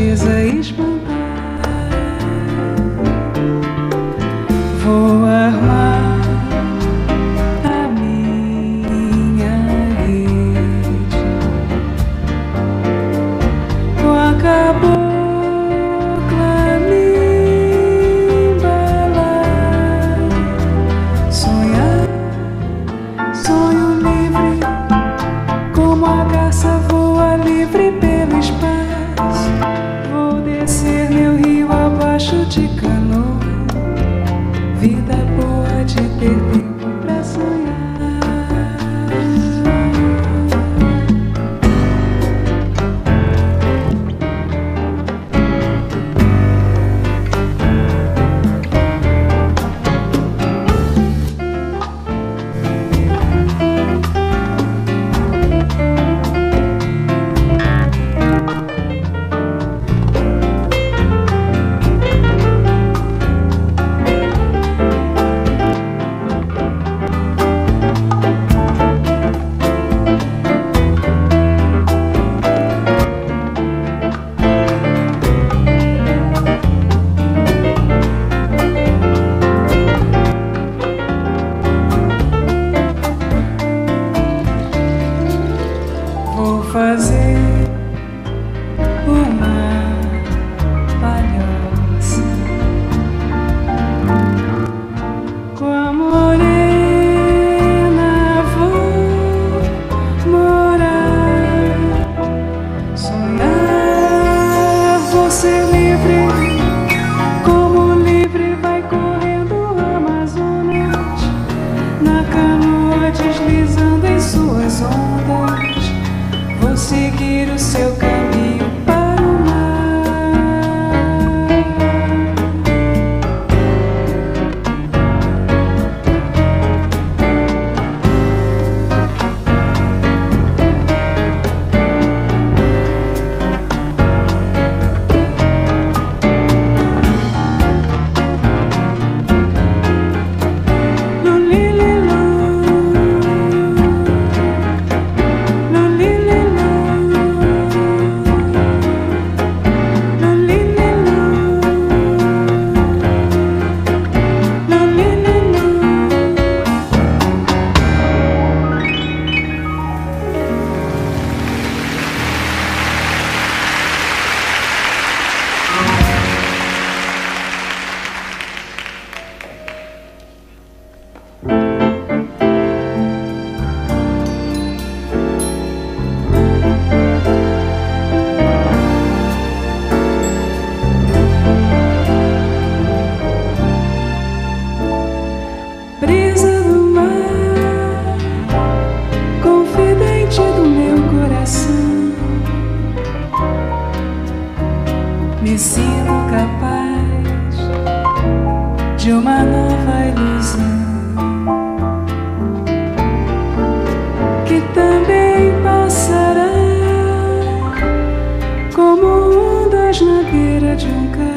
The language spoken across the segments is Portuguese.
tristeza espantar. Vou armar a minha rede com a cabocla me embalar. Sonhar, sonho livre, como a garça voa livre pelo espaço. Vou descer meu rio abaixo de canoa. Vida boa de ter tempo pra sonhar. Vou fazer uma palhoça com a morena, vou morar. Sonhar, vou ser livre, como livre vai correndo o Amazonas, na canoa deslizando em suas ondas. Vou seguir o seu caminho para o brisa do mar, confidente do meu coração. Me sinto capaz de uma nova ilusão, que também passará como ondas na beira de um cais.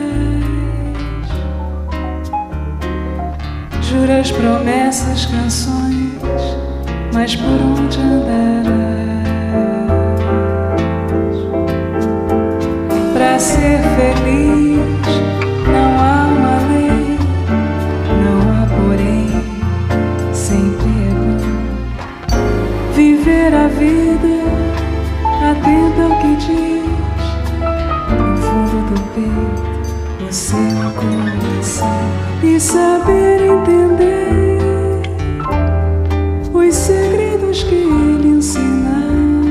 Juras, promessas, canções, mas por onde andarás? Pra ser feliz não há uma lei, não há porém sem perdão. Viver a vida atenta ao que diz no fundo do peito o seu coração, e saber entender os segredos que ele ensina.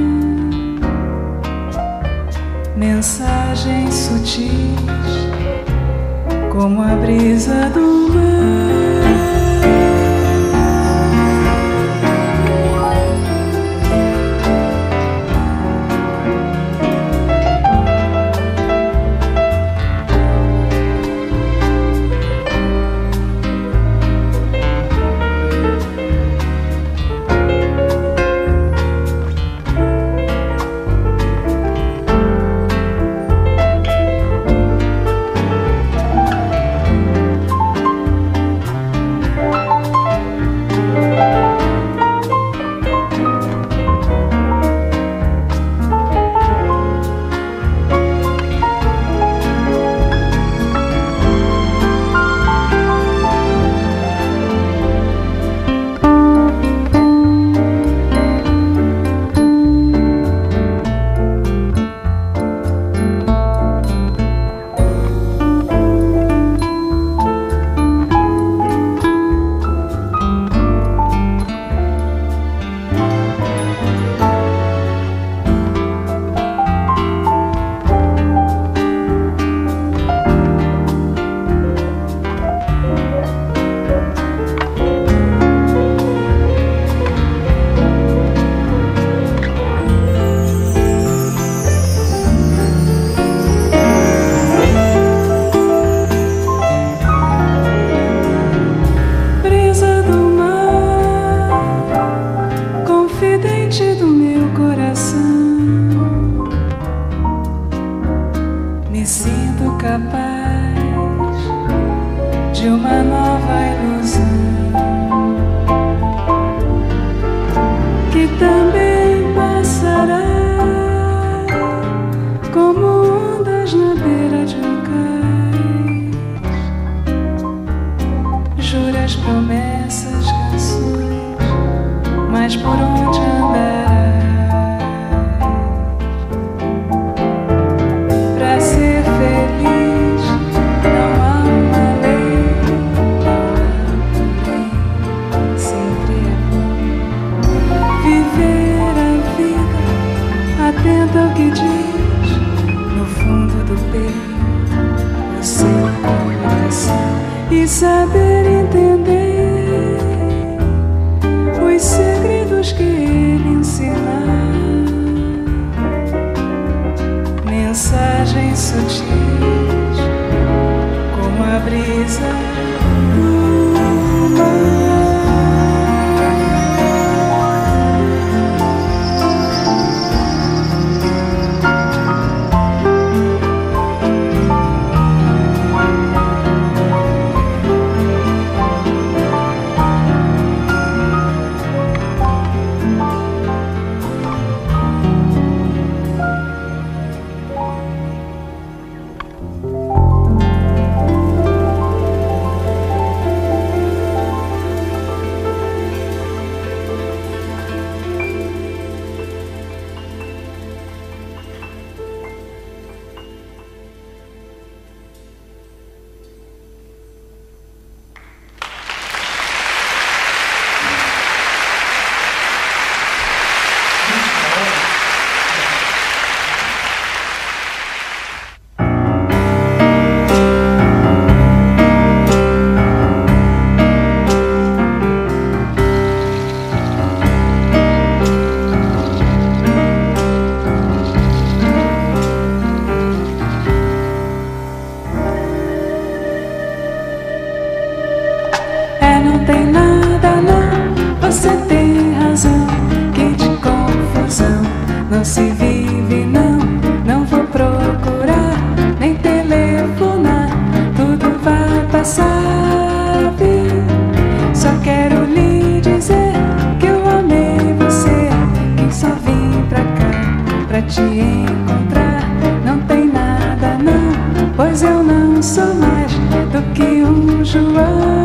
Mensagens sutis como a brisa do mar. sinto capaz de uma nova ilusão que também passará como ondas na beira de um cais. Juras, promessas, canções, mas por onde andarás? Pra ser feliz não há uma lei, não há lei. Sempre é bom viver a vida atento ao que diz no fundo do peito, no seu coração, e saber entender os segredos que ele ensinar. Mensagens sutis como a brisa do mar. Não tem nada não, você tem razão, que de confusão não se vive não, não vou procurar, nem telefonar, tudo vai passar, viu? Só quero lhe dizer que eu amei você, que só vim pra cá, pra te encontrar, não tem nada não, pois eu não sou mais do que um João.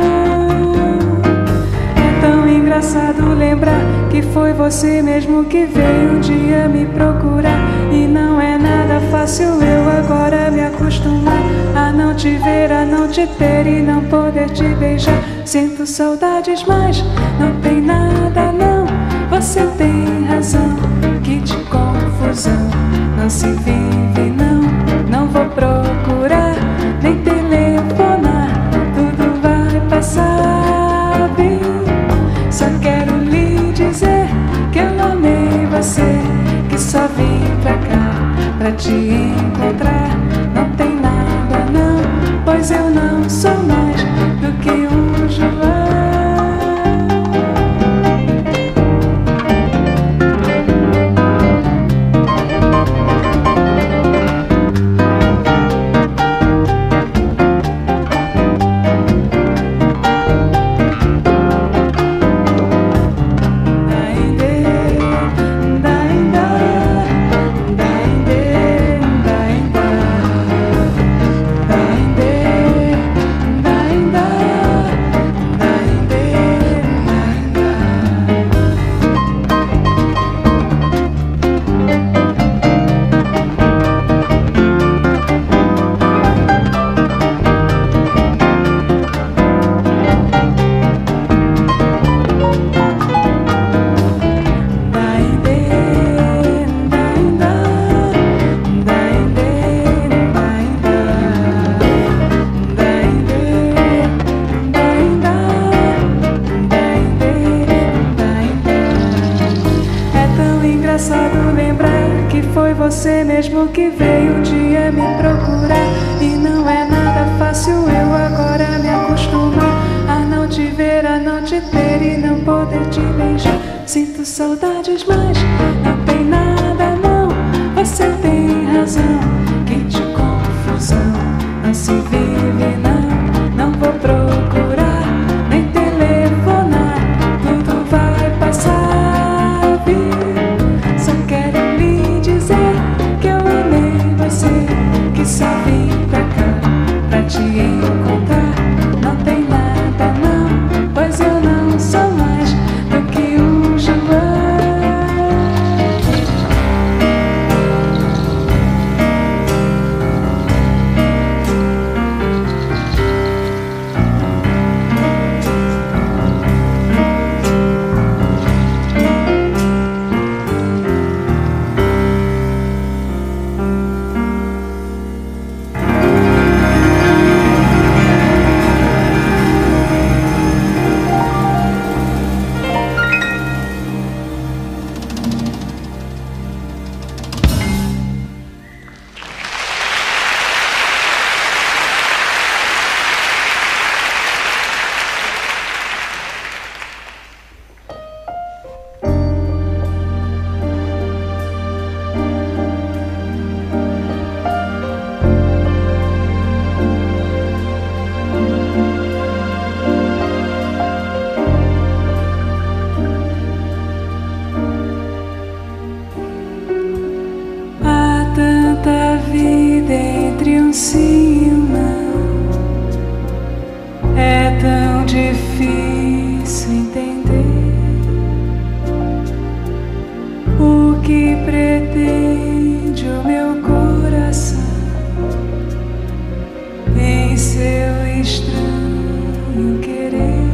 Engraçado lembrar que foi você mesmo que veio um dia me procurar. E não é nada fácil eu agora me acostumar a não te ver, a não te ter e não poder te beijar. Sinto saudades, mas não tem nada não, você tem razão, que de confusão não se vive não, não vou procurar, nem telefonar, tudo vai passar, viu? Só quero lhe dizer que eu amei você, que só vim pra cá pra te encontrar. Não tem nada não, pois eu não sou mais do que um João. te encontrar. Não tem nada não, pois eu não sou mais do que o João. Entre um sim e um não, é tão difícil entender o que pretende o meu coração em seu estranho querer.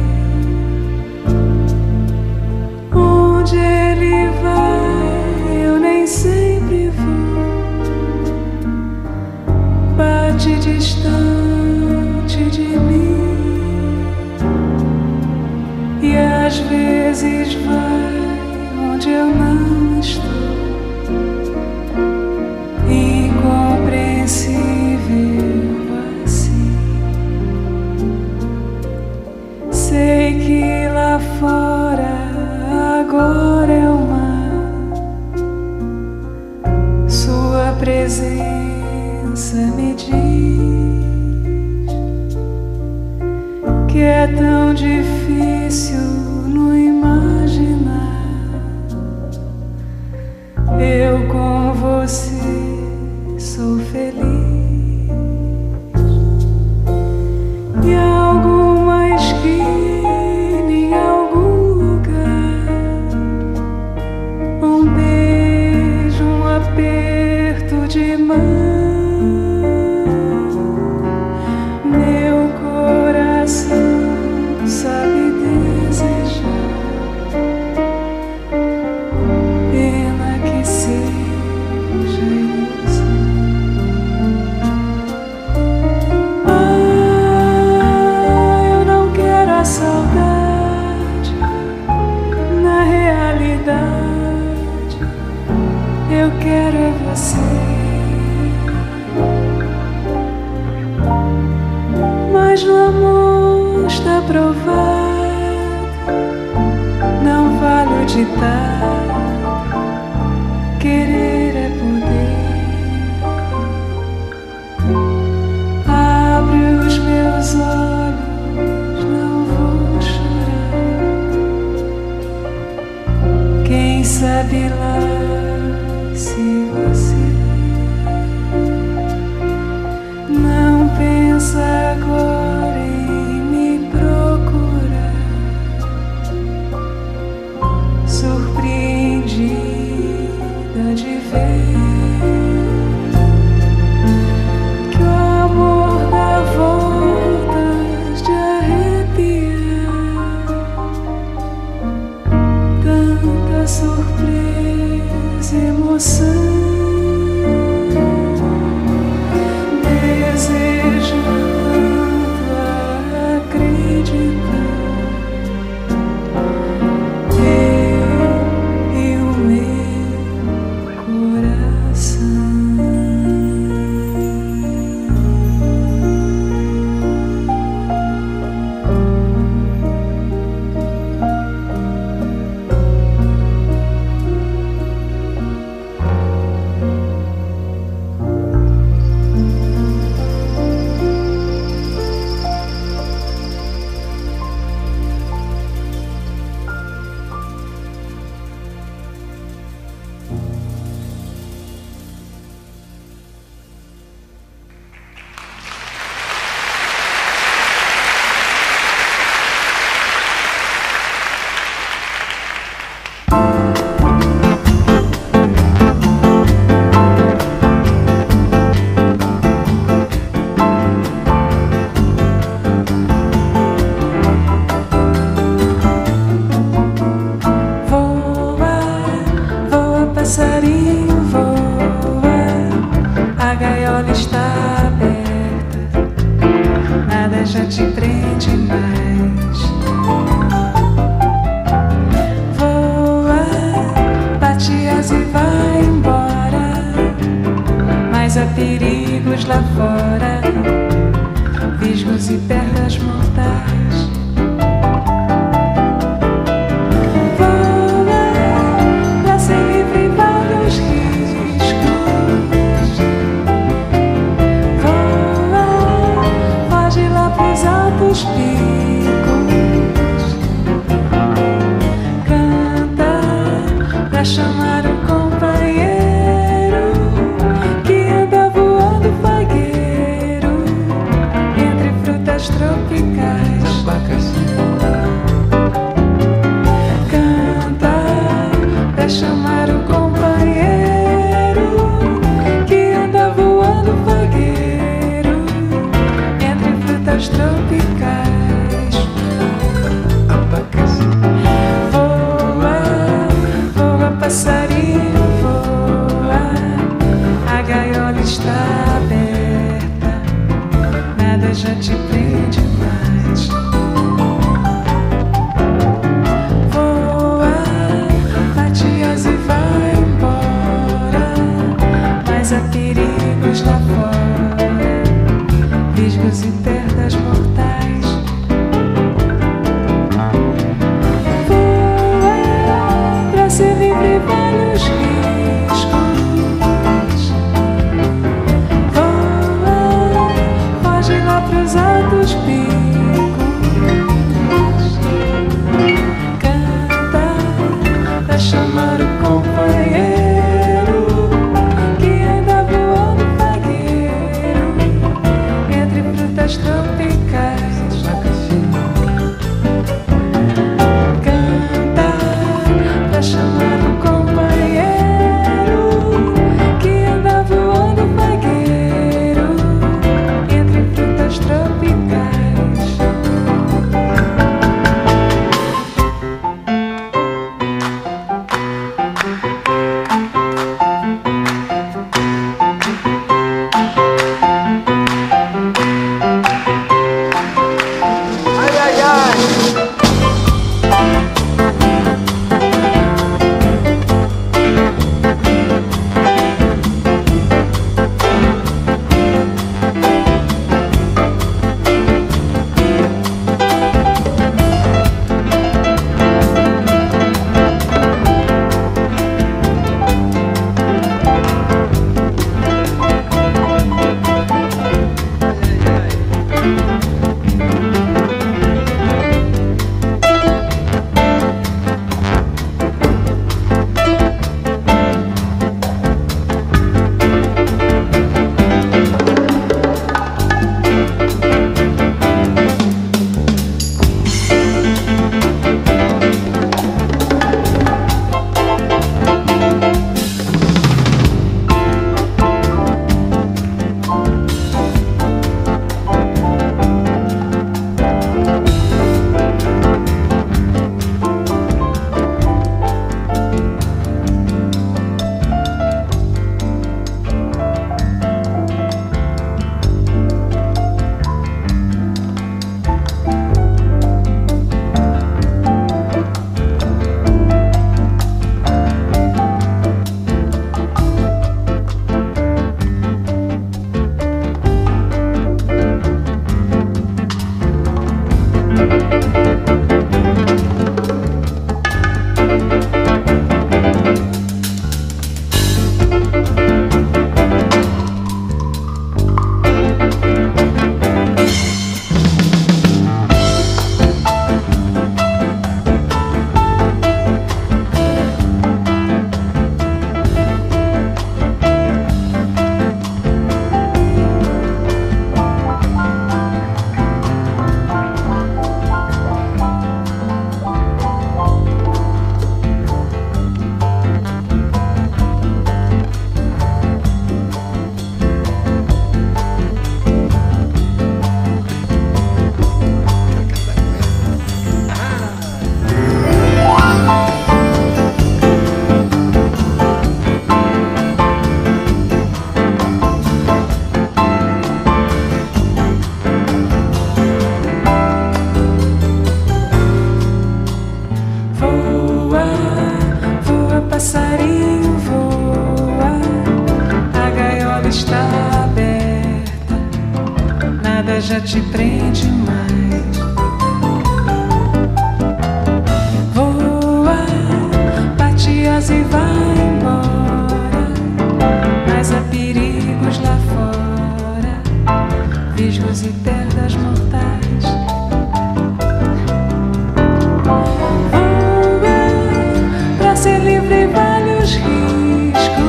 Onde ele vai, eu nem sempre vou. Bate distante de mim e às vezes vai onde eu não estou. Incompreensível assim. Sei que lá fora agora é o mar. Sua presença me diz que é tão difícil não imaginar eu com você sou feliz. E alguma esquina em algum lugar, um beijo, um aperto de mão. Sabe desejar, pena que seja ilusão. Eu não quero a saudade, na realidade eu quero é você. Mas no amor está provado, não vale o ditado, querer é poder. Abre os meus olhos, não vou chorar. Quem sabe lá se você não pensa agora em me procurar, surpreendida de ver que o amor dá voltas de arrepiar, tanta surpresa, emoção. Desejo visgos e perdas mortais. Voa pra ser livre em vários riscos. Voa, foge lá pros altos picos. Canta pra chamar um companheiro que anda voando fagueiro entre frutas tropicais. Canta pra chamar um companheiro que anda voando fagueiro entre frutas tropicais. Voa, voa passarinho, voa, a gaiola está aberta, nada já te prende mais. Voa, bate asas e vai embora, mas há perigos lá fora, visgos e perdas mortais. Voa, pra ser livre vários riscos. Voa, foge lá pros altos picos. Canta pra chamar o companheiro que anda voando fagueiro entre frutas tropicais. Canta pra chamar o companheiro que anda voando fagueiro entre frutas tropicais. nada já te prende mais. Voa, bate-as e vai embora, mas há perigos lá fora, visgos e perdas mortais. Voa, pra ser livre vale os riscos.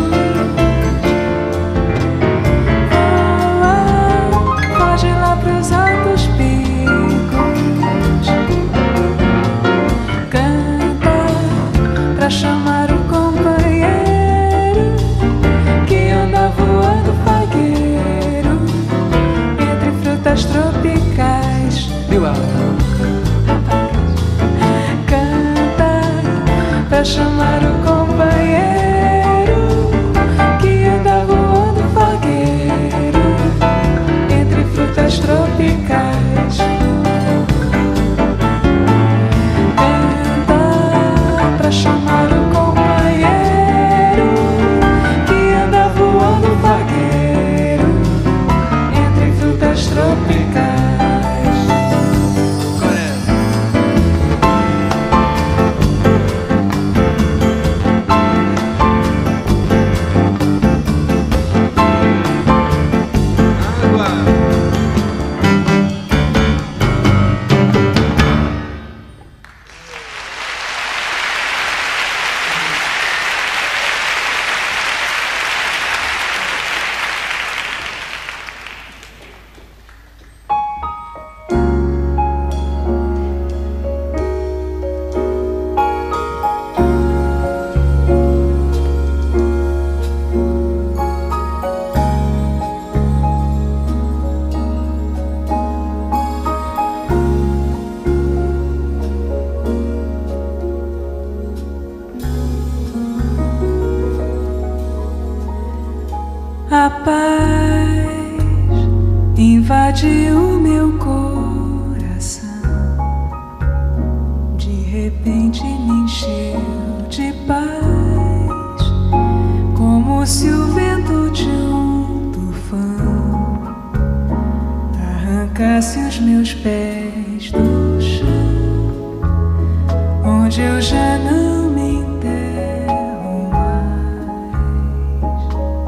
Pros altos picos, canta pra chamar o companheiro que anda voando fagueiro entre frutas tropicais. Canta pra chamar o companheiro que anda voando fagueiro entre frutas tropicais. Canta pra chamar o companheiro que anda voando vagueiro entre frutas tropicais. A paz invadiu o meu coração, de repente me encheu de paz, como se o vento de um tufão arrancasse os meus pés do chão, onde eu já não me enterro mais.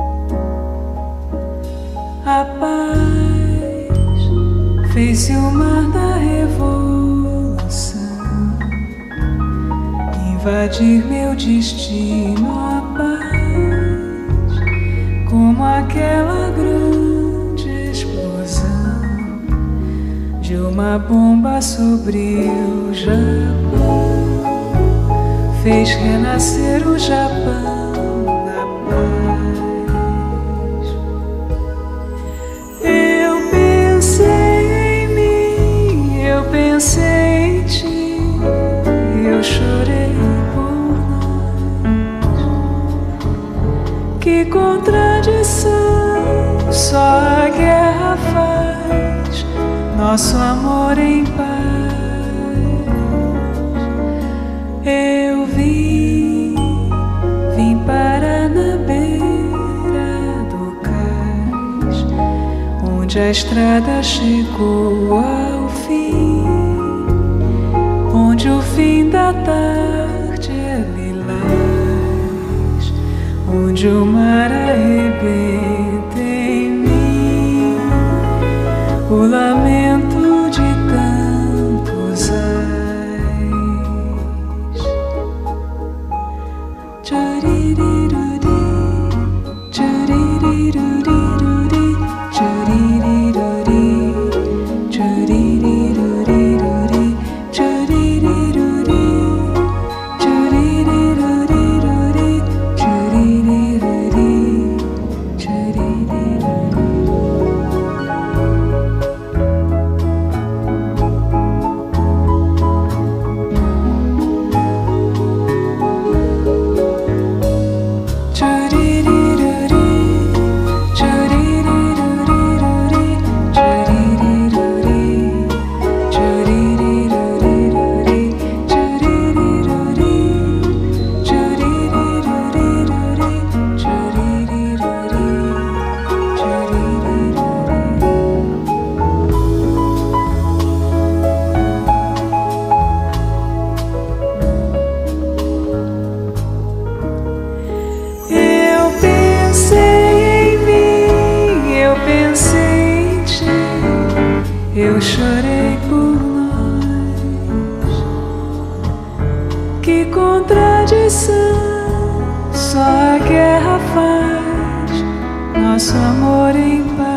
A paz fez-se o mar da revolução, invadir meu destino. A paz, como aquela grande explosão de uma bomba sobre o Japão, fez renascer o Japão. Pensei em ti, eu chorei por nós. Que contradição, só a guerra faz nosso amor em paz. Eu vim parar na beira do cais, onde a estrada chegou ao fim, onde o fim da tarde é lilás, onde o mar arrebenta em mim o lamento de tantos ais. Tchurirururi, tchurirururi, tchurirururi, tchurirururi, tchurirururi, tchurirururi, tchurirururi, tchurirururi. Eu chorei por nós. Que contradição, só a guerra faz nosso amor em paz.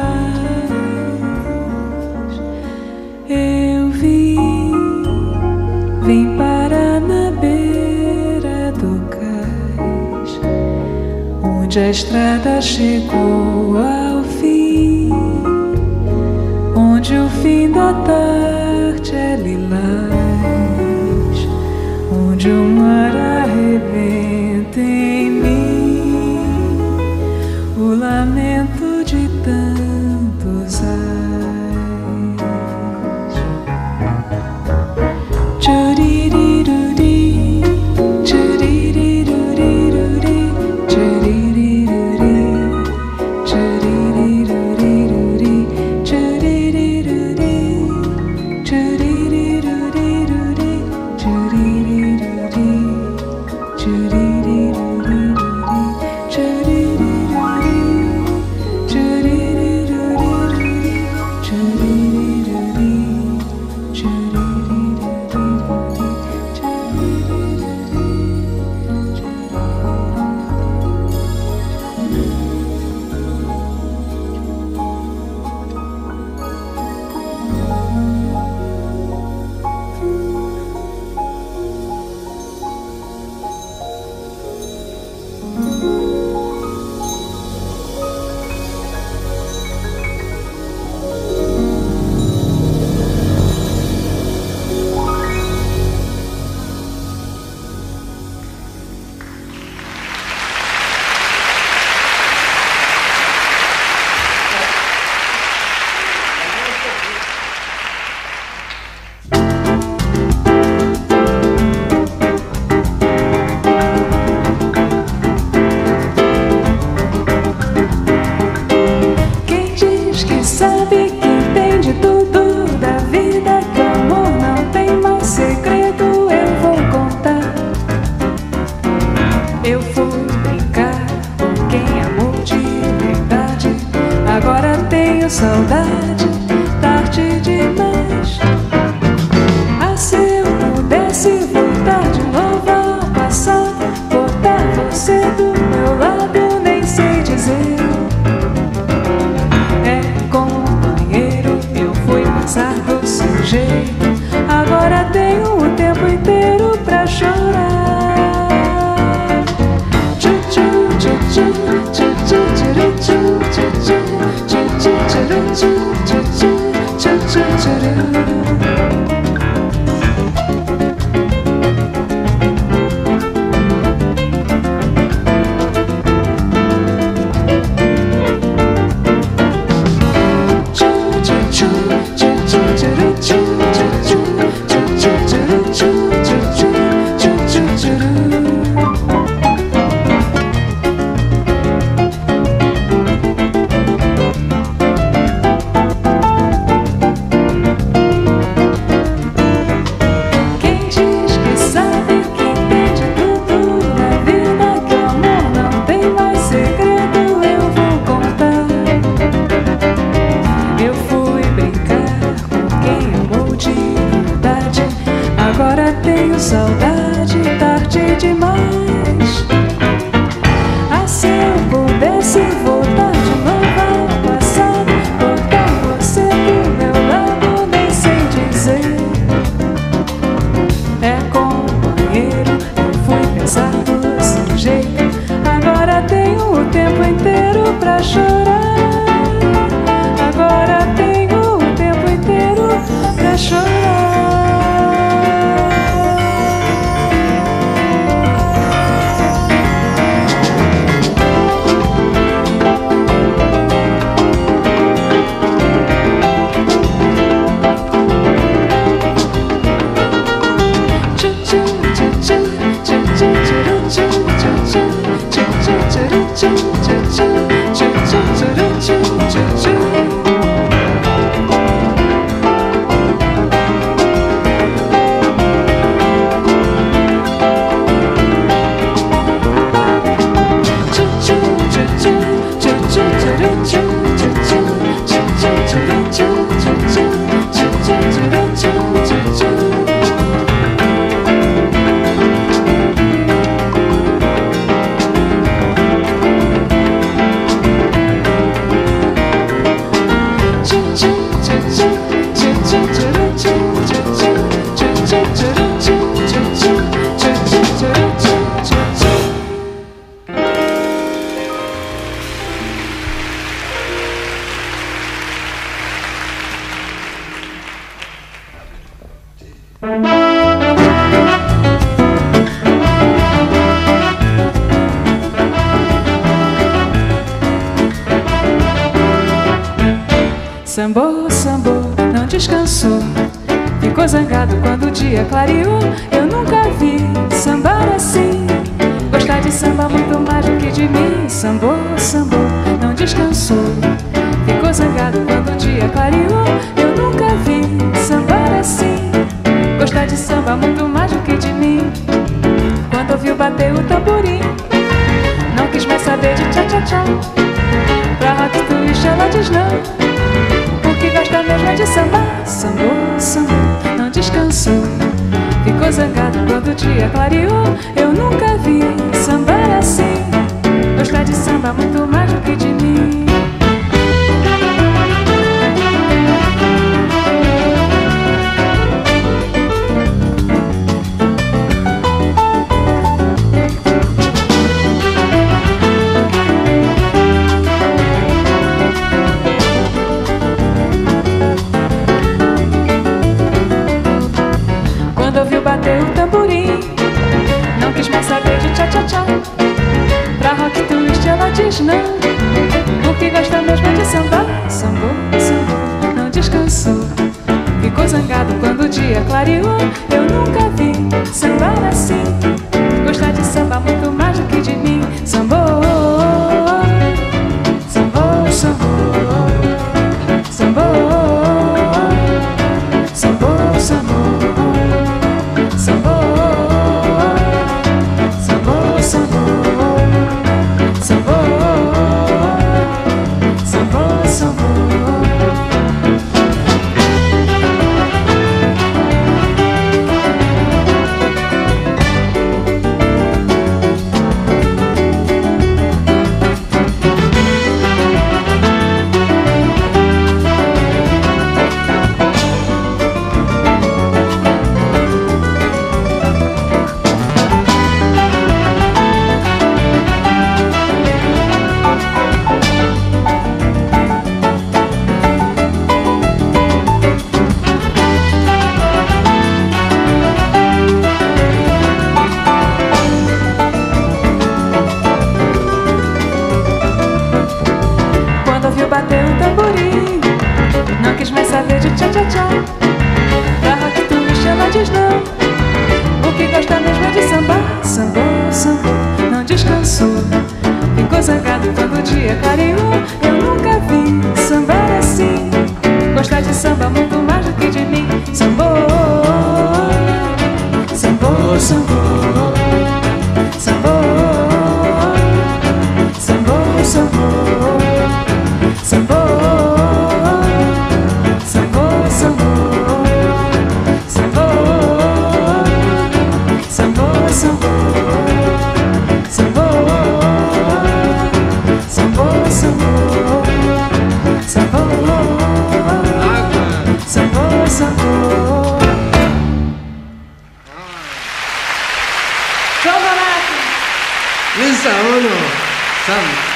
Eu vim parar na beira do cais, onde a estrada chegou ao fim, onde o fim da tarde é lilás, onde o mar arrebenta em mim o lamento de tantos ais. Tchuririri, tchuririruri, tchuririri, tchuririri, tchuririri, tchuririri, saudade, tarde demais. Ah, se eu pudesse voltar de novo ao passado, botar você do meu lado, nem sei dizer. É companheiro, eu fui pensar do seu jeito. Agora tenho o tempo inteiro pra chorar. Agora tenho saudade, tarde demais. Ah, se eu pudesse voltar de novo ao passado, botar você do meu lado, nem sei dizer. É companheiro, eu fui pensar do seu jeito. Agora tenho o tempo inteiro pra chorar. Agora tenho o tempo inteiro pra chorar. Sambou, sambou, não descansou. Ficou zangado quando o dia clareou. Eu nunca vi sambar assim. Gostar de samba muito mais do que de mim. Sambou, sambou, não descansou. Ficou zangado quando o dia clareou. Eu nunca vi sambar assim. Gostar de samba muito mais do que de mim. Quando ouviu bater o tamborim, não quis mais saber de tchá-tchá-tchá. Pra rock twist ela diz não, porque gosta mesmo é de samba. Sambou, sambou, não descansou. Ficou zangado quando o dia clareou. Eu nunca vi sambar assim. Gostar de samba muito mais do que de mim. Bateu o tamborim, não quis mais saber de tchá-tchá-tchá. Pra rock twist ela diz não, porque gosta mesmo de samba. Sambou, sambou, não descansou. Ficou zangado quando o dia clareou. Eu nunca vi sambar assim. Gostar de samba muito mais do que de mim. Sambou, sambou, sambou, sambou, sambou, sambou. Bateu o tamborim, não quis mais saber de tchá-tchá-tchá. Pra rock twist ela diz não, porque gosta mesmo é de samba. Sambou, sambou, não descansou. Ficou zangado quando o dia clareou. Eu nunca vi sambar assim. Gostar de samba muito mais do que de mim. Sambou, sambou, sambou, sambou, sambou, sambou. Sambou, sambou, sambou, sambou, sambou, sambou, sambou, sambou, sambou, sambou, sambou, sambou. Chocolate! Lisa Ono, Sam.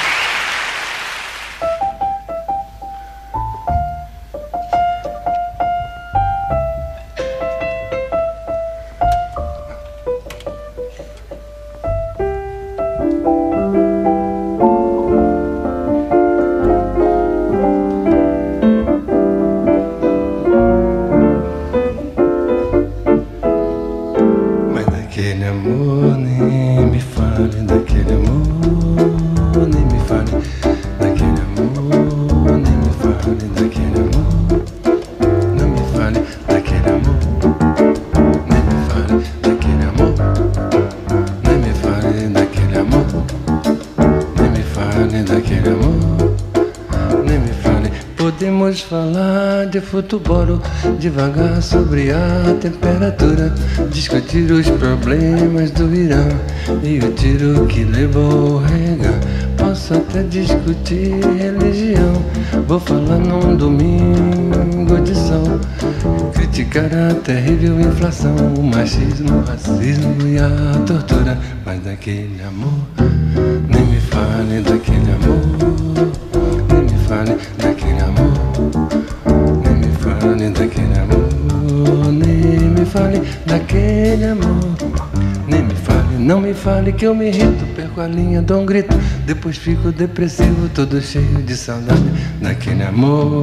Podemos falar de futebol devagar sobre a temperatura, discutir os problemas do Irã e o tiro que levou o Reagan. Posso até discutir religião, vou falar num domingo de sol, criticar a terrível inflação, o machismo, o racismo e a tortura. Mas daquele amor, nem me fale daquele amor, nem me fale daquele amor, nem me fale daquele amor, nem me fale daquele amor. Nem me fale, não me fale que eu me irrito. Perco a linha, dou um grito, depois fico depressivo, todo cheio de saudade daquele amor.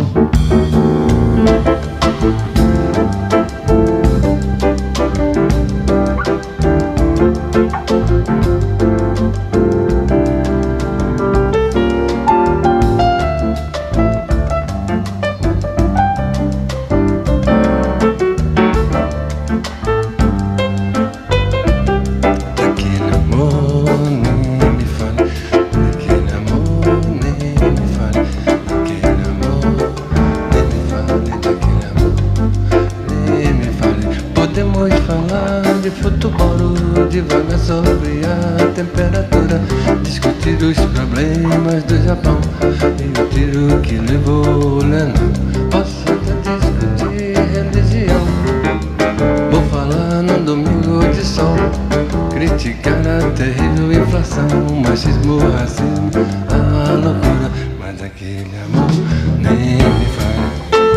Devagar sobre a temperatura, discutir os problemas do Japão e o tiro que levou o Lennon. Posso até discutir religião, vou falar num domingo de sol, criticar a terrível inflação, o machismo, o racismo, a loucura, mas aquele amor nem me faz.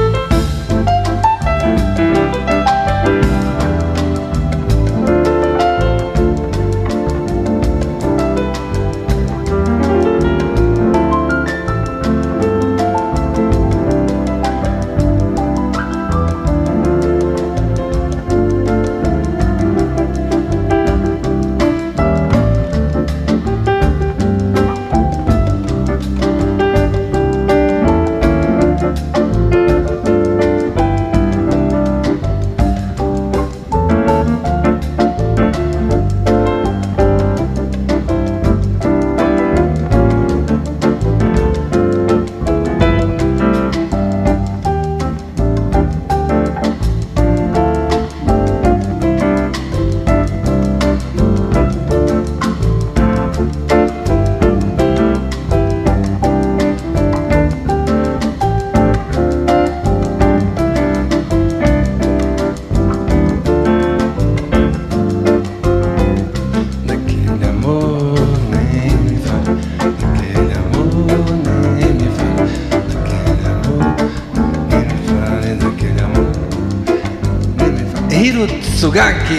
Hirotsugaku.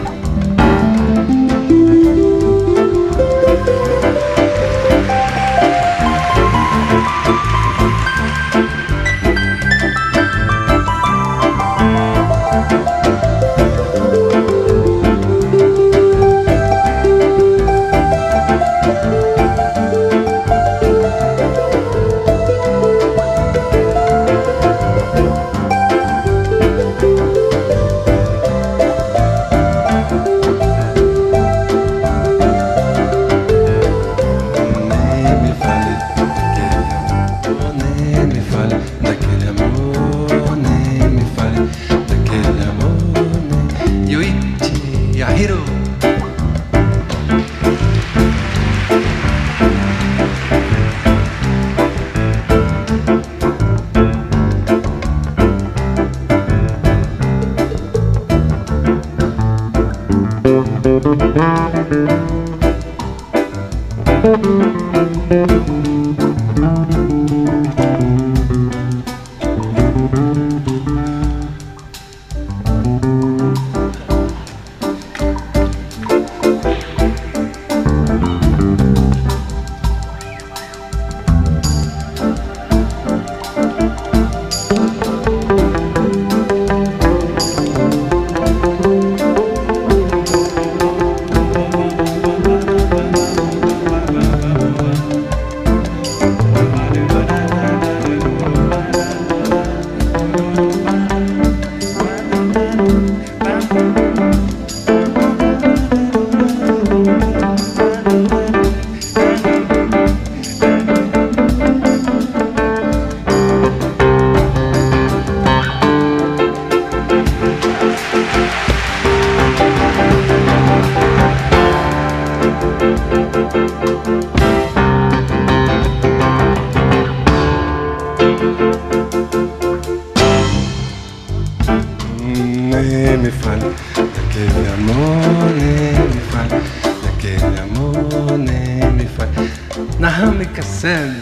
Nem me fale daquele amor, nem me fale daquele amor, nem me fale. Nahame Cassel.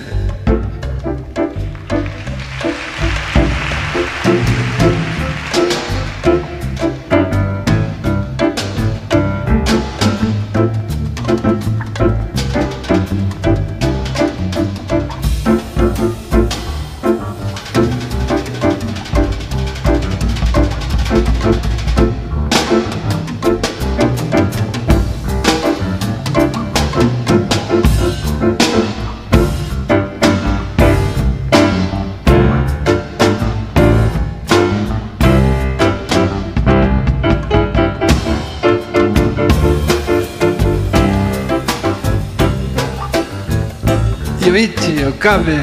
Amici, Okabe.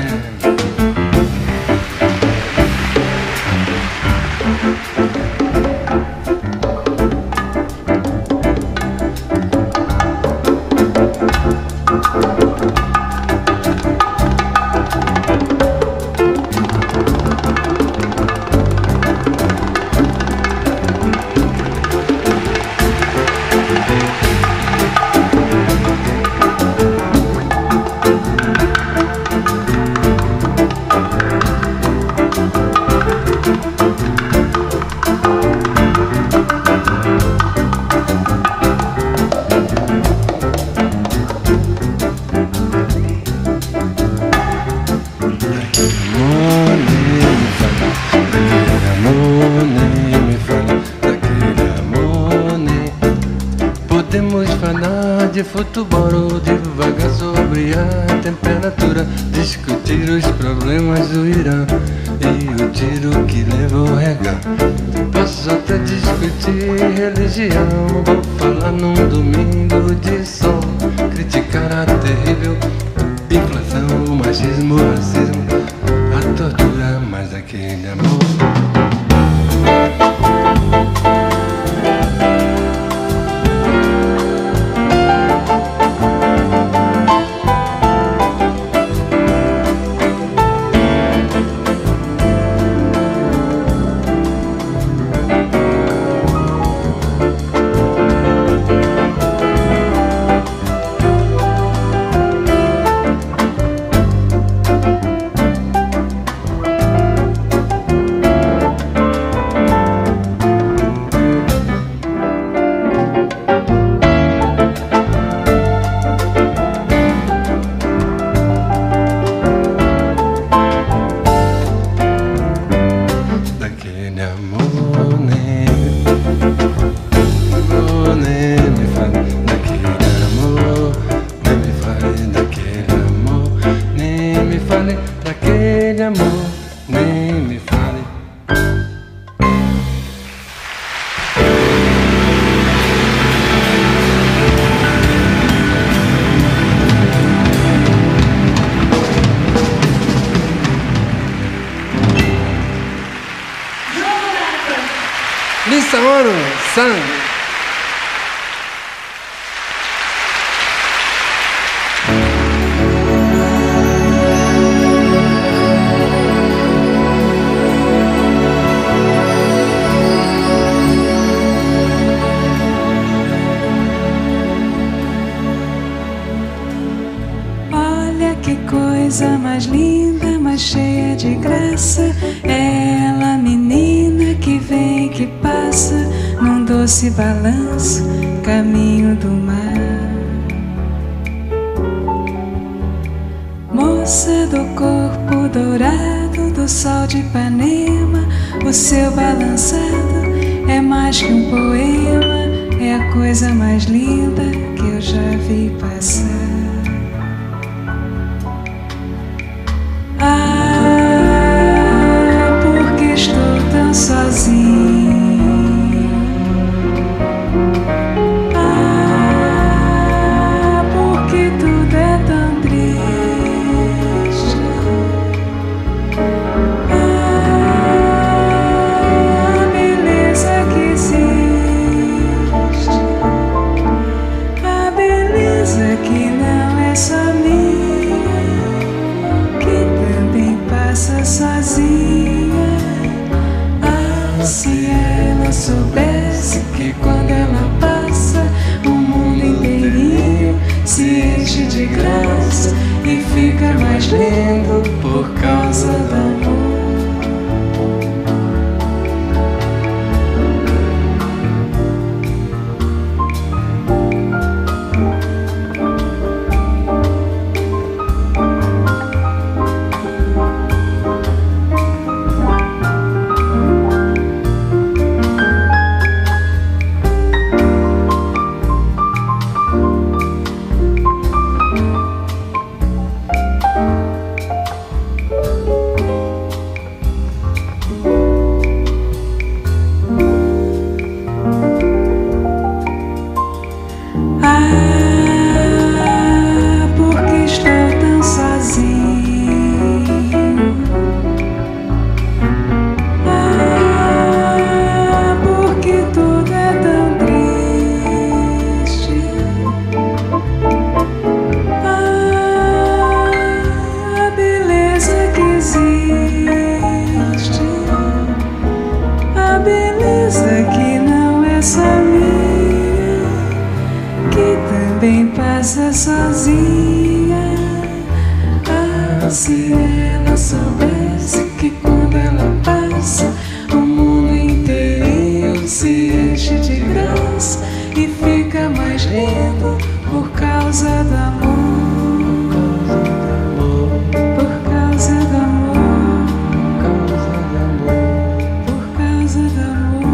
De futebol ou devagar sobre a temperatura, discutir os problemas do Irã e o tiro que levou a regar. Posso até discutir religião, vou falar num domingo de sol, criticar a terrível inflação, o machismo, o racismo, a tortura, mas aquele amor. Lisa-Ono-san. Olha que coisa mais linda, mais cheia de graça. Ela, menina que vem, que passa num doce balanço, caminho do mar. Moça do corpo dourado do sol de Ipanema, o seu balançado é mais que um poema, é a coisa mais linda que eu já vi passar. Ah, porque estou tão sozinho. Ah, porque tudo é tão triste. Ah, a beleza que existe, a beleza que não é só minha, que também passa sozinha. Ah, se ela soubesse que quando ela passa, o mundo inteirinho se enche de graça e fica mais lindo por causa do amor. essa minha, que também passa sozinha. Ah, se ela soubesse que quando ela passa, o mundo inteiro se enche de graça e fica mais lindo por causa do amor. Por causa do amor. Por causa do amor.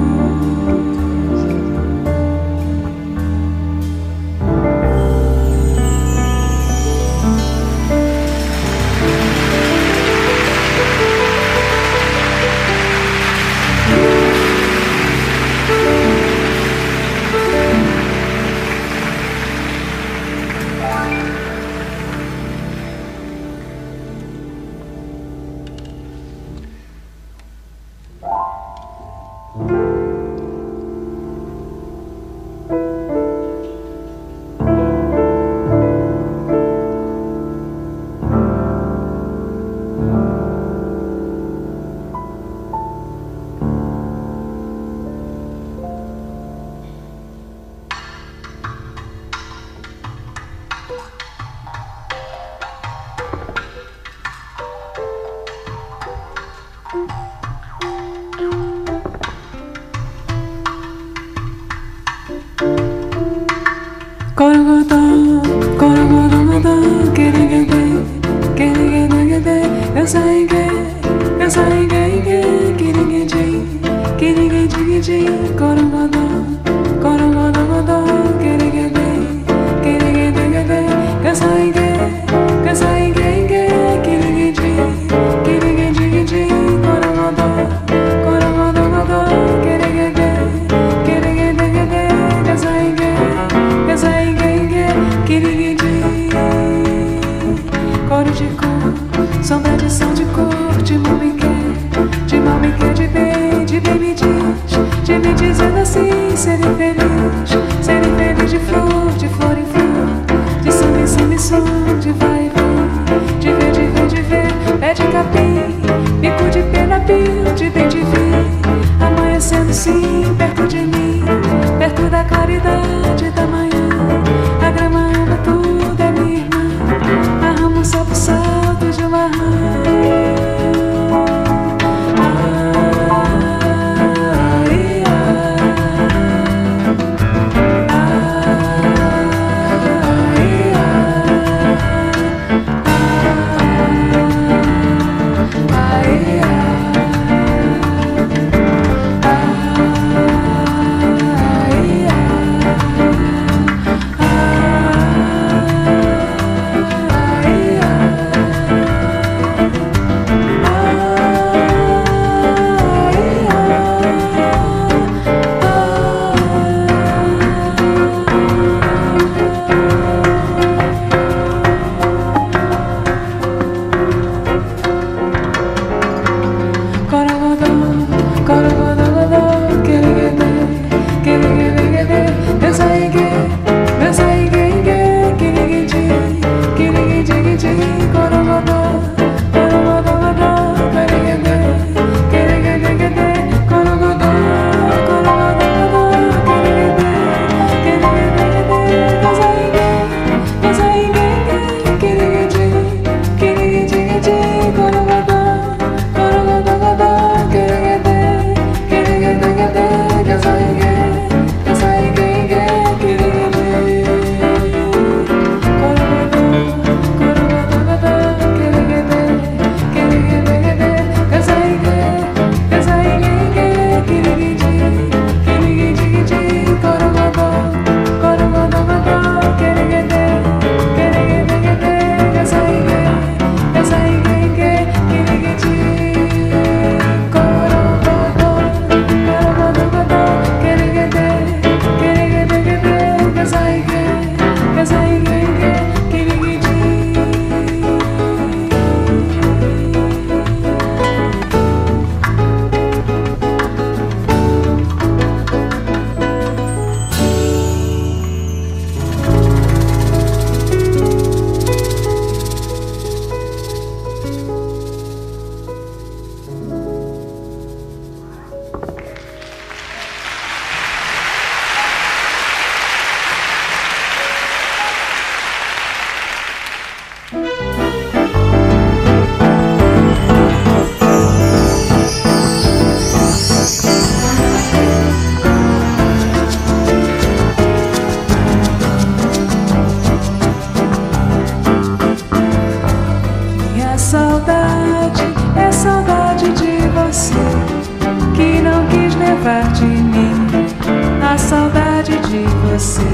levar de mim a saudade de você.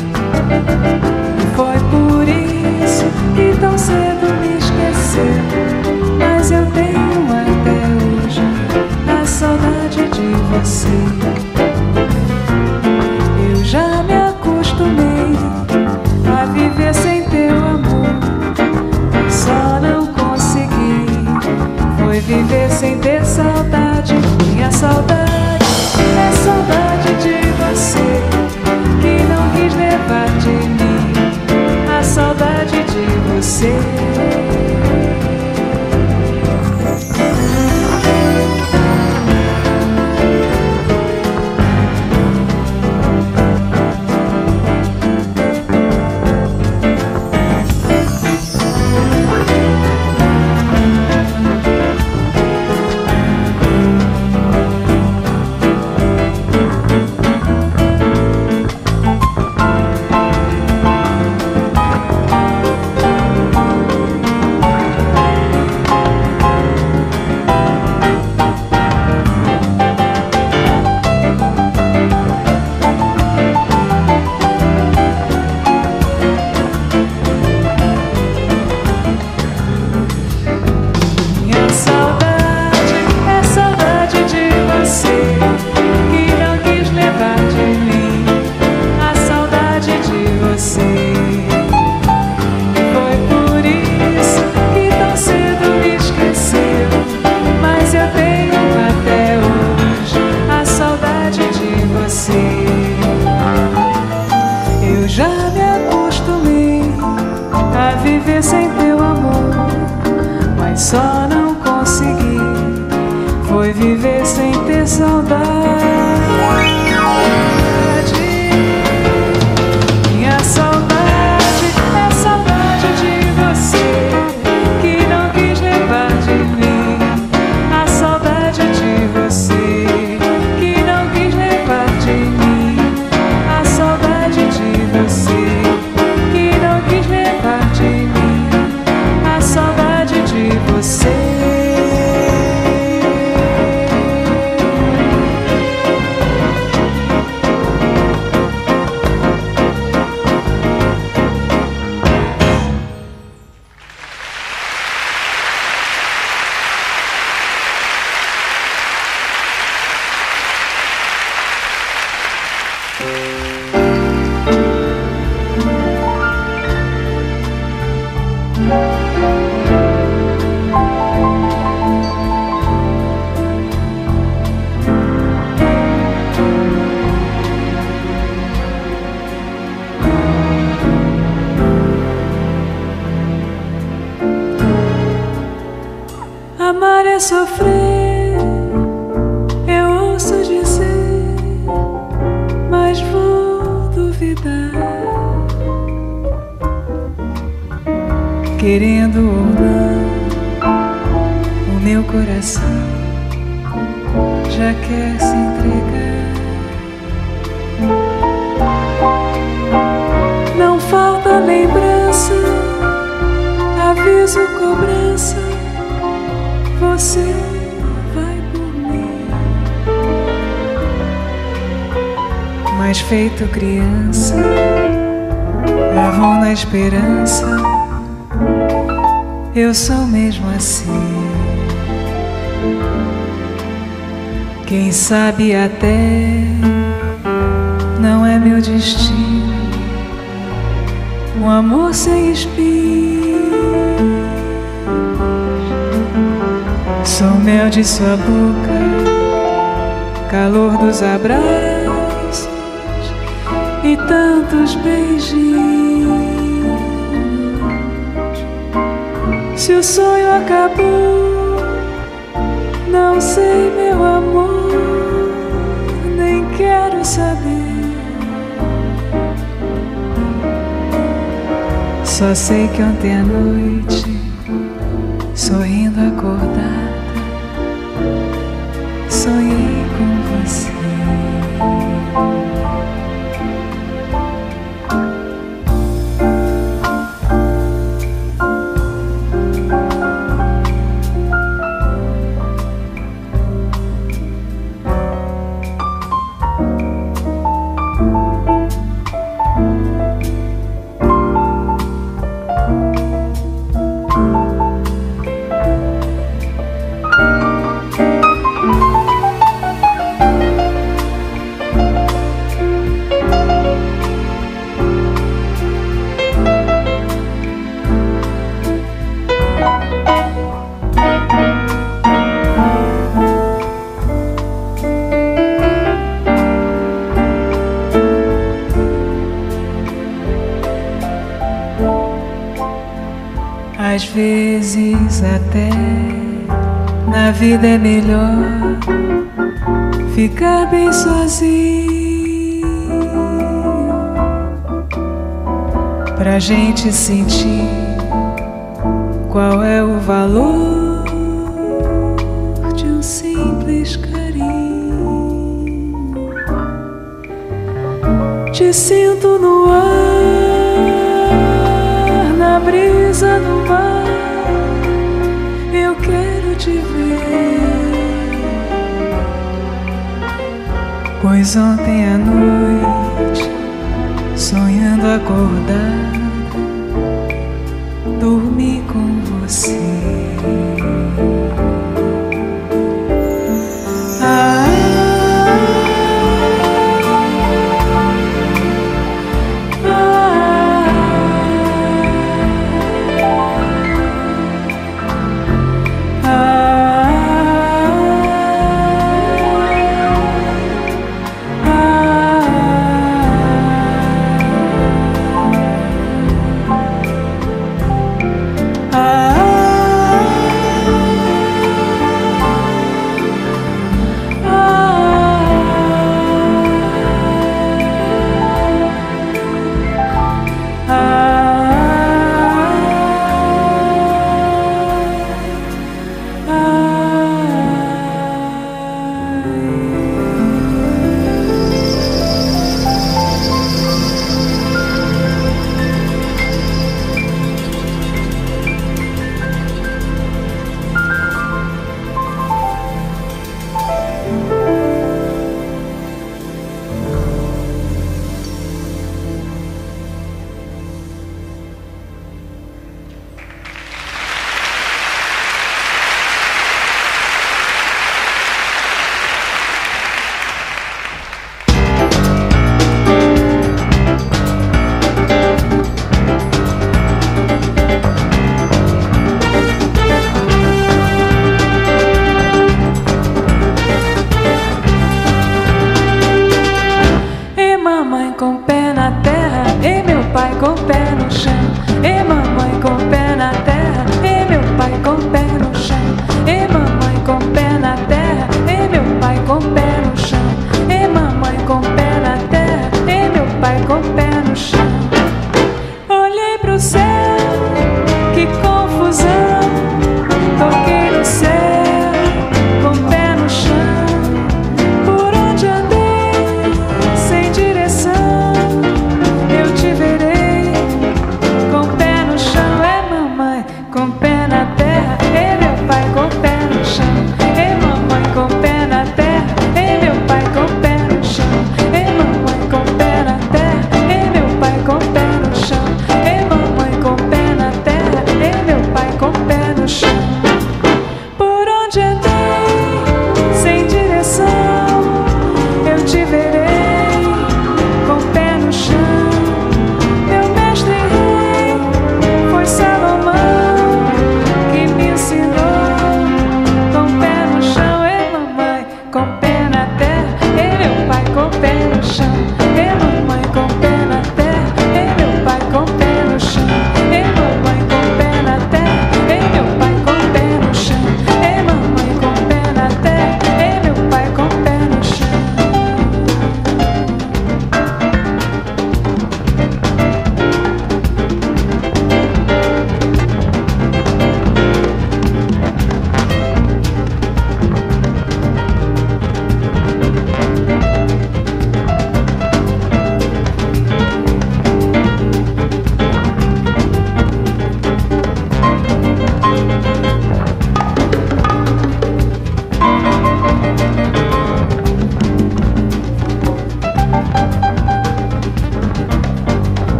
E foi por isso que tão cedo me esqueceu, mas eu tenho até hoje a saudade de você. Eu já me acostumei a viver sem teu amor, mas só não consegui foi viver sem ter saudade. Minha saudade é saudade de você, que não quis levar de mim a saudade de você. Sem teu amor, mas só não consegui foi viver sem ter saudade. Minha saudade é saudade de você, que não quis levar de mim a saudade de você, que não quis levar de mim a saudade de você, que não quis levar de mim a saudade de você. Amar é sofrer, eu ouço dizer, mas vou duvidar. Querendo ou não, o meu coração já quer se entregar. Não falta lembrança, aviso, cobrança. Você vai por mim, mas feito criança, lá vou na esperança. Eu sou mesmo assim. Quem sabe até não é meu destino um amor sem espinhos. Sou mel de sua boca, calor dos abraços e tantos beijinhos. Se o sonho acabou, não sei, meu amor, nem quero saber. Só sei que ontem à noite, sorrindo acordada, sonhei com você. Às vezes até na vida é melhor ficar bem sozinho, pra gente sentir qual é o valor de um simples carinho. Te sinto no ar, na brisa do mar, eu quero te ver. Pois ontem à noite, sonhando acordar, dormi com você.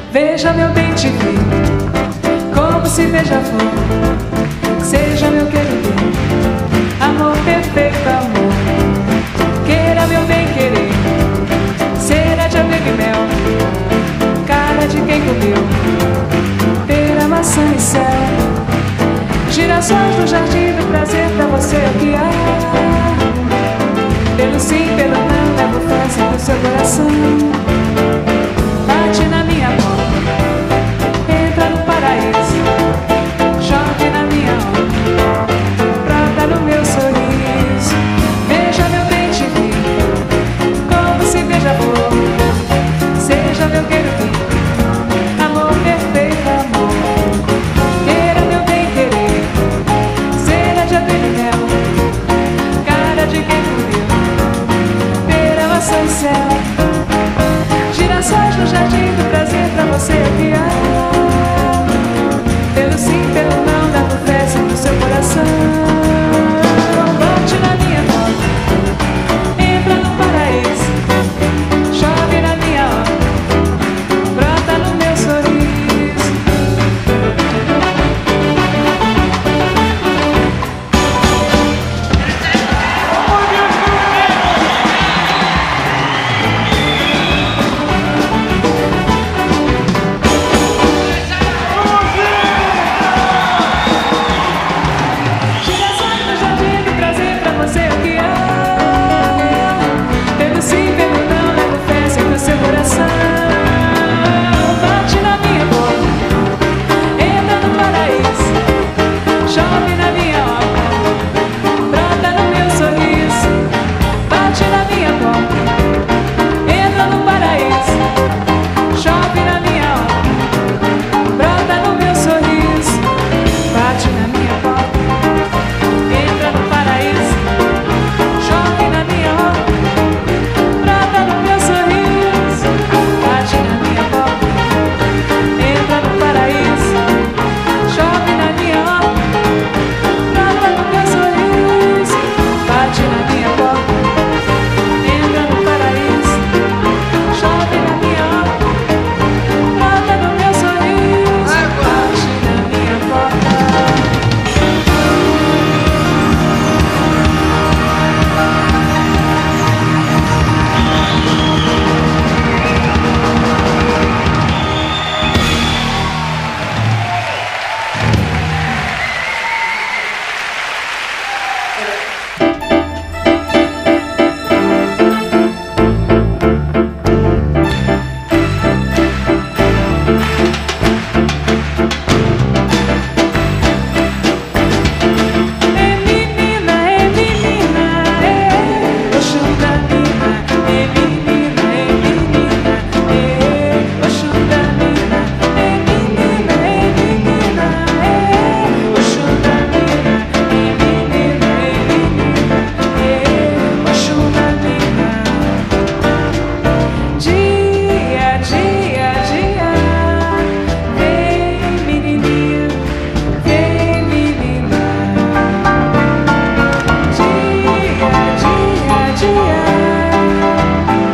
Veja meu bem te vi, como se beija-flor. Seja meu querido, amor perfeito, amor. Queira meu bem querer, cera de abrigo e mel, cara de quem comeu pera, maçã e céu. Girassóis no jardim do prazer pra você o que há. Pelo sim, pelo não, levo fé sempre o seu coração. Bate na minha porta, entra no paraíso, chove na minha onda, brota no meu sorriso. Veja meu bem te vi, como se beija-flor. Seja meu querido, amor perfeito, amor. Queira meu bem querer, cera de abrigo e mel, cara de quem comeu pera, maçã e céu. Girassóis no jardim do prazer pra você criar. Pelo sim, pelo não, levo fé sempre no seu coração. Bate na minha porta, entra no paraíso, chove na minha onda, brota no meu sorriso. Girassóis no jardim do prazer pra você o que há. Pelo sim, pelo não, levo fé sempre no seu coração. Bate na minha porta, entra no paraíso, chove na minha onda, brota no meu sorriso. Bate na minha porta, entra no paraíso, chove na minha onda, brota no meu sorriso. Bate na minha porta, entra no paraíso, chove na minha onda, brota no meu sorriso. Bate na minha porta, entra no paraíso, chove na minha onda, brota no meu sorriso. Bate na minha porta, entra no paraíso, chove na minha onda, brota no meu sorriso. Bate na minha porta. Dia, dia, dia, vem menininha, vem menina. Dia, dia, dia,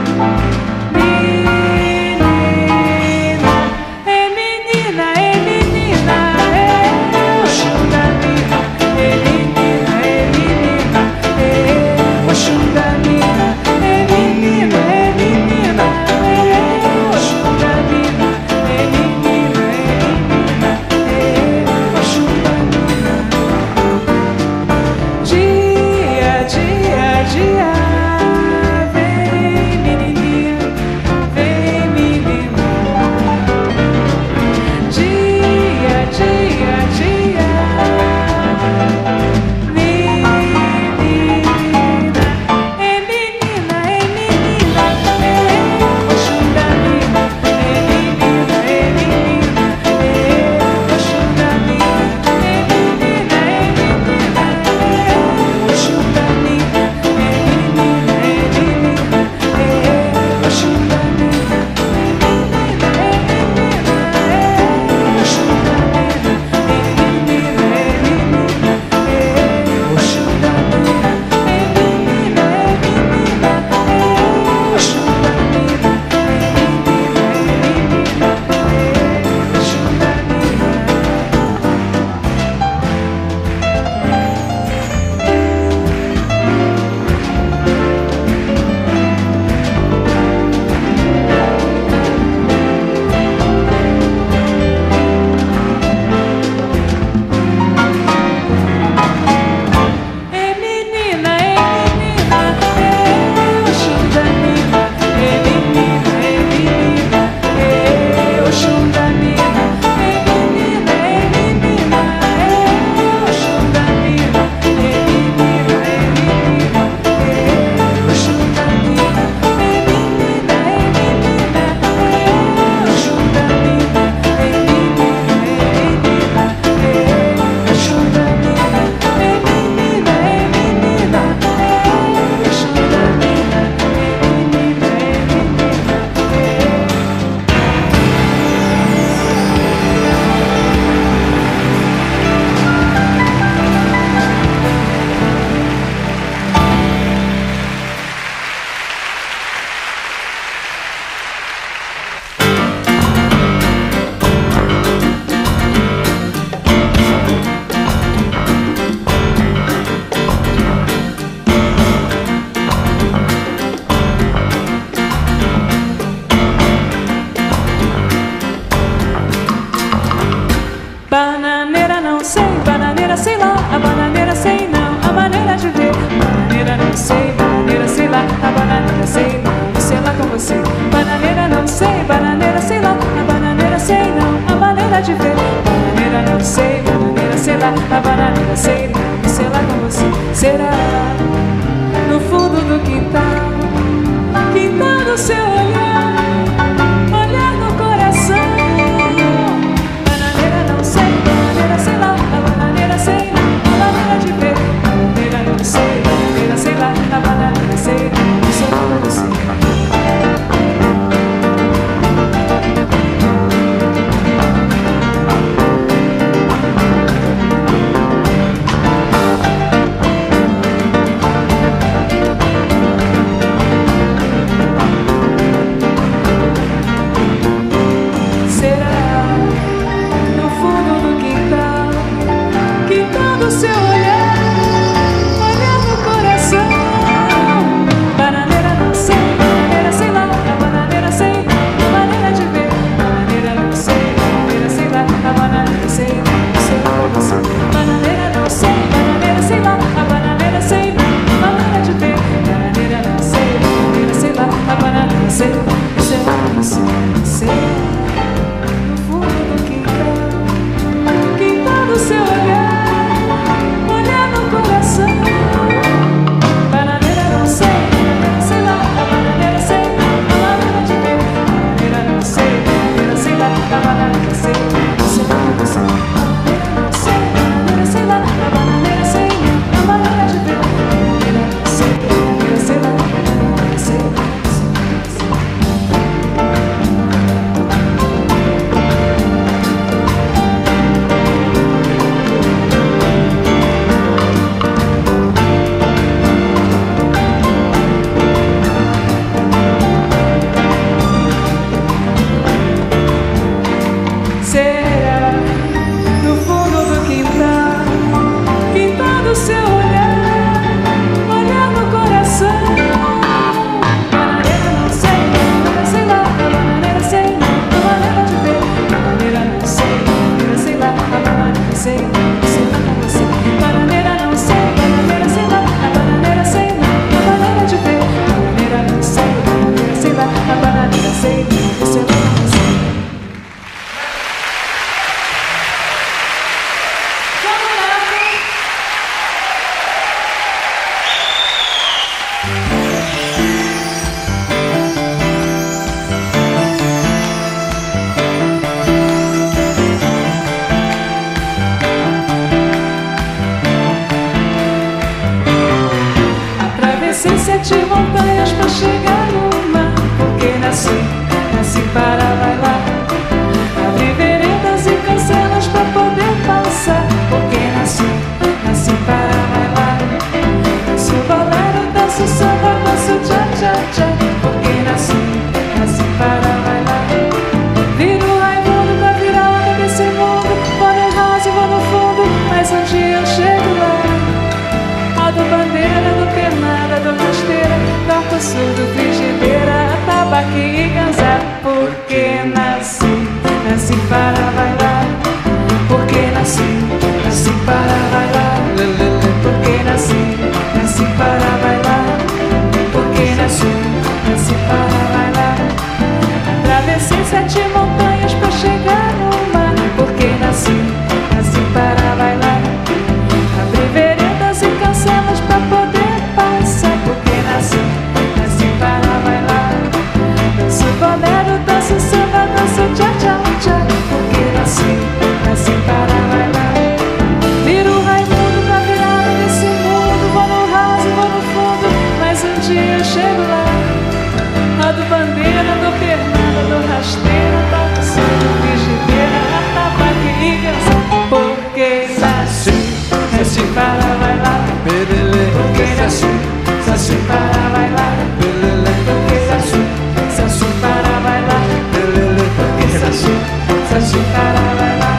a bananeira, sei lá com você. Será no fundo do quintal, quintal do seu olhar, olhar no coração. Bananeira não sei, bananeira sei lá, a bananeira sei lá, a maneira de ver. Bananeira não sei, bananeira sei lá, a bananeira sei lá, com você. Atravessei 7 montanhas pra chegar no mar, porque nasci para bailar. Abri veredas e cancelas pra poder passar, porque nasci para bailar. Danço bolero, danço samba, danço tchá-tchá-tchá, porque nasci para bailar. Viro Raimundo pra virada desse mundo, vou no raso, vou no fundo, mas um dia eu chego lá. Do bandeira, do pernada, do rasteira, norte, sul, do frigideira, atabaque e ganzá. Porque nasci para bailar. Porque nasci para bailar. Porque nasci para bailar. Porque nasci para bailar. Atravessei 7 montanhas pra chegar no mar, porque nasci para bailar. Abri veredas e cancelas pra poder passar, porque nasci para bailar. Danço bolero, danço samba, danço tchá-tchá-tchá, porque nasci para bailar. Viro Raimundo pra virada desse mundo, vou no raso, vou no fundo, mas um dia eu chego lá. A do bandeira, do pernada, do rasteira, do sul, do frigideira, atabaque e ganzá, porque nasci para bailar. Porque nasci para bailar. Porque nasci para bailar. Porque nasci para bailar.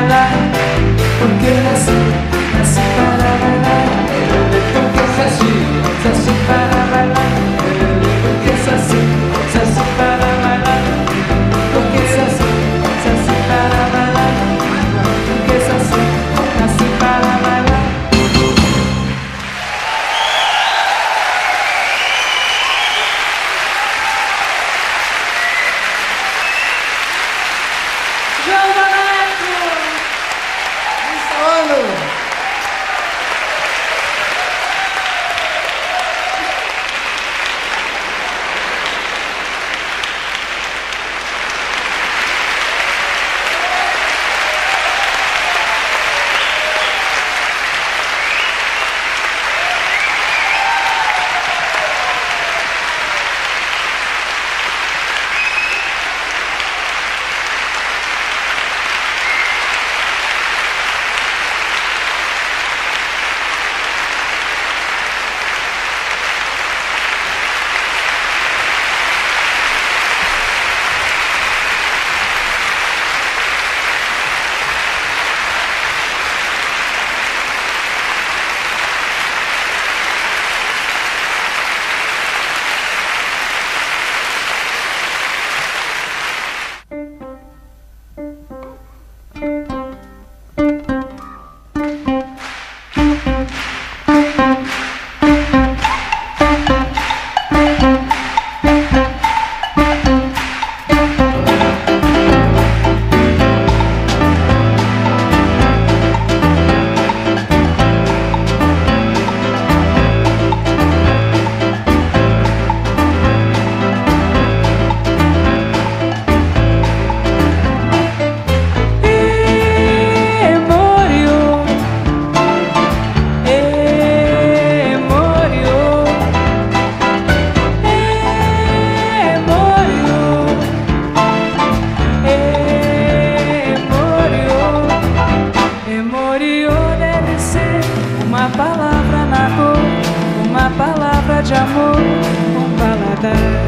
bailar, porque nasci para bailar, porque saci para bailar, porque saci para bailar, porque saci para bailar, porque saci para bailar. João Vaneco! De amor, paladar.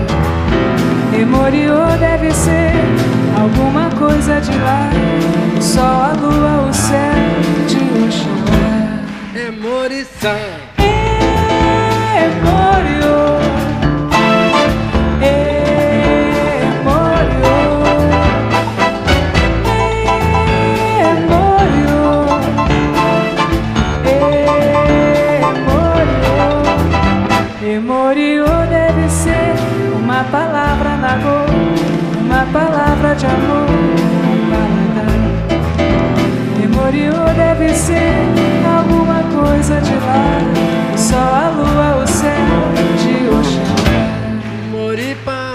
Emoriô deve ser alguma coisa de lá, o sol, a lua, o céu de Oxalá. Emoriçã. Emoriô, Emoriô, Emoriô, Emoriô deve ser uma palavra na cor, uma palavra de amor, paladar. Emoriô deve ser alguma coisa de lá, o sol, a lua, o céu de Oxalá. Moripão.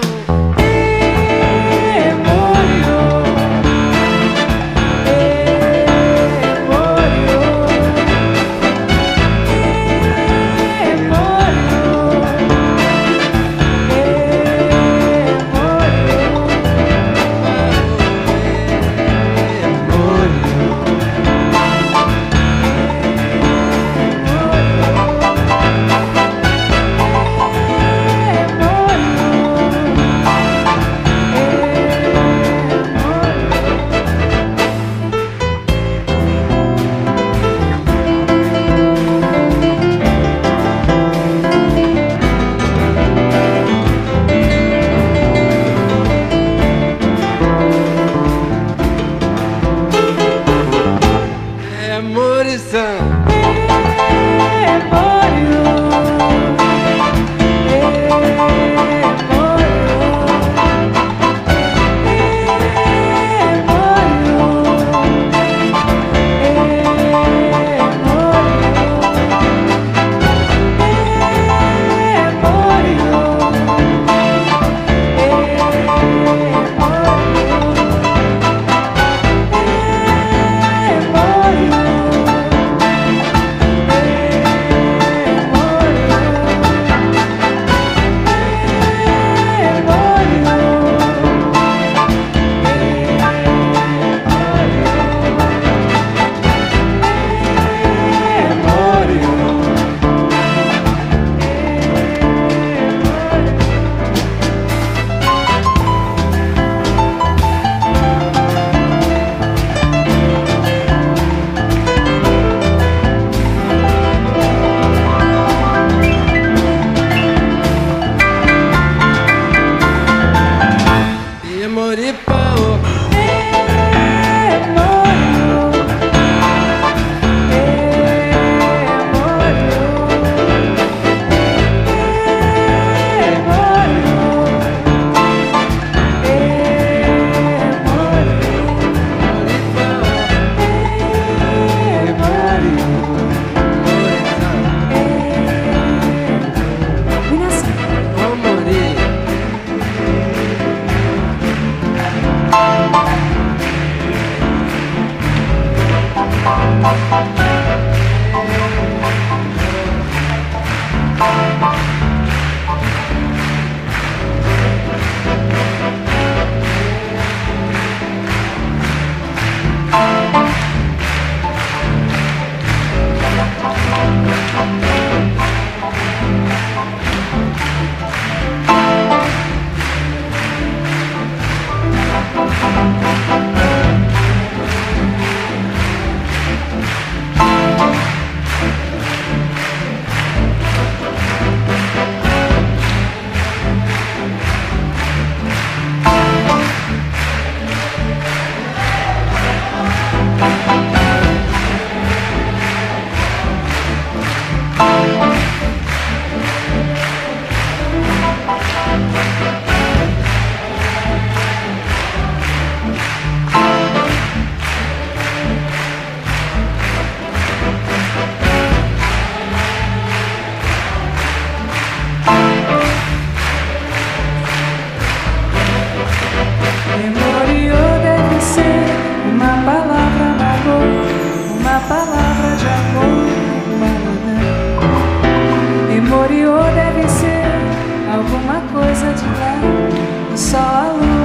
Oriô deve ser alguma coisa de lá. O sol, a lua